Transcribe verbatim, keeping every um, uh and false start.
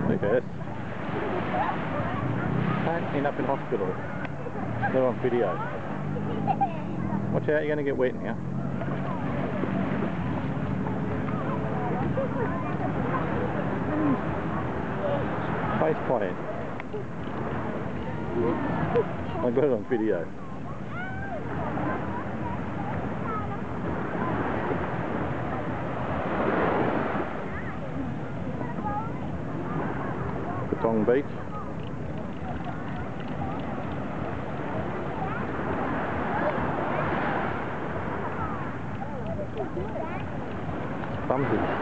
Lucas. Don't end up in hospital. They're on video. Watch out, you're going to get wet now. Face plant. I got it on video. Patong Beach. Bumpy.